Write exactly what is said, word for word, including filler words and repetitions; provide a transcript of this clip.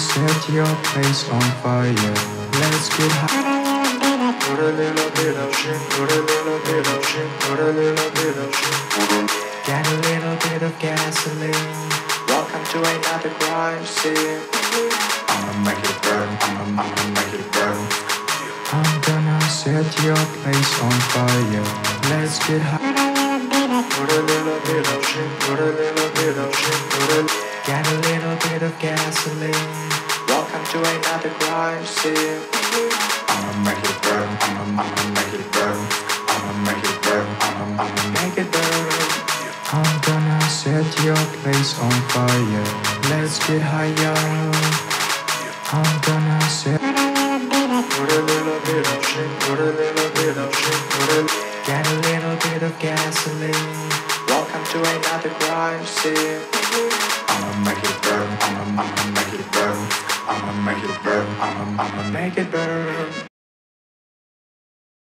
set your place on fire. Let's get high. Put a little bit of shit, put a little bit of shit, put a little bit of shit. Get a little bit of gasoline. Welcome to another crime scene. I'ma make it burn, I'ma, I'ma make it burn. I'm gonna set your place on fire. Let's get high. Put a little bit of shit, put a little bit of shit, put a get a little bit of gasoline. Welcome to another crime scene. I'ma make it burn, I'ma, I'ma make it burn. I'ma make it burn, I'ma, I'ma make it burn. I'm gonna set your place on fire. Let's get higher. I'm gonna set. Put a little bit of shit, put a little bit of shit, put a get a little bit of gasoline. Welcome to another crime scene. I'ma make it burn, I'ma, I'ma make it burn. I'ma make it burn, I'ma, I'ma make it burn.